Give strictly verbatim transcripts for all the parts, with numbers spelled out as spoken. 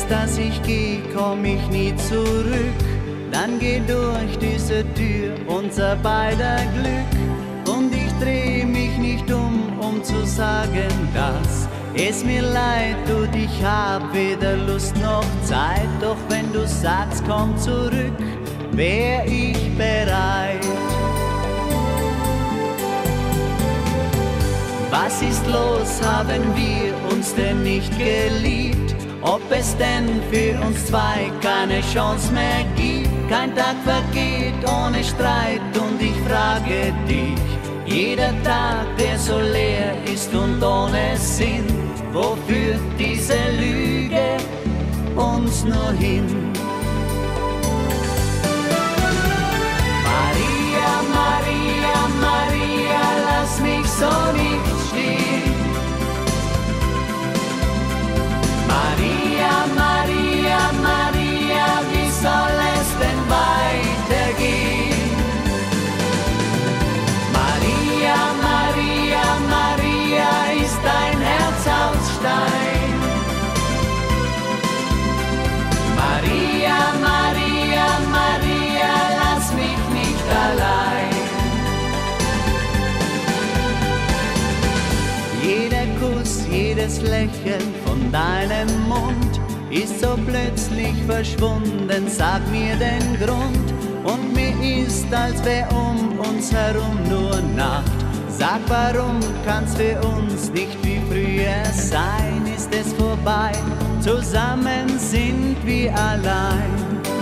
willst, dass ich geh, komm ich nie zurück. Dann geh durch diese Tür unser beider Glück. Und ich dreh mich nicht um, um zu sagen, dass es mir leid tut, ich hab weder Lust noch Zeit. Doch wenn du sagst, komm zurück, wär ich bereit. Was ist los, haben wir uns denn nicht geliebt? Ob es denn für uns zwei keine Chance mehr gibt? Kein Tag vergeht ohne Streit und ich frage dich, jeder Tag, der so leer ist und ohne Sinn, wo führt diese Lüge uns nur hin? Maria, Maria, Maria, lass mich so nicht stehen. Maria, Maria, Maria, wie soll es denn weitergehen? Maria, Maria, Maria, ist dein Herz aus Stein? Maria, Maria, Maria, lass mich nicht allein. Jeder Kuss, jedes Lächeln von deinem Mund ist so plötzlich verschwunden, sag mir den Grund. Und mir ist, als wär um uns herum nur Nacht. Sag, warum kann's für uns nicht wie früher sein? Ist es vorbei, zusammen sind wir allein.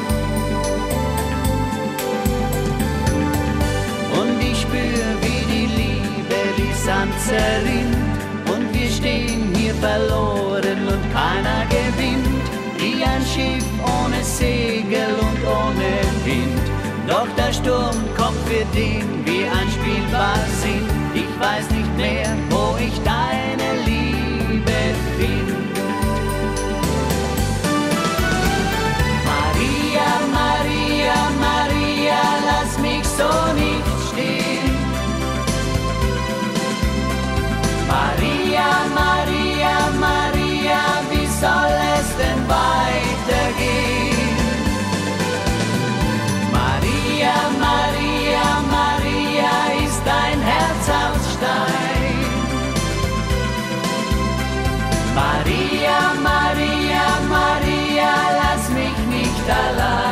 Und ich spür, wie die Liebe wie Sand zerrinnt. Und wir stehen hier verloren und keiner gewinnt. Wie ein Schiff ohne Segel und ohne Wind. Doch der Sturm kommt, für den wir einspielbar sind. Ich weiß nicht mehr, wo ich deine Liebe find. Maria, Maria, Maria, lass mich so nicht stehen. Maria, Maria, Maria, wie soll es denn weitergehen? Maria, Maria, Maria, ist dein Herz aus Stein? Maria, Maria, Maria, lass mich nicht allein.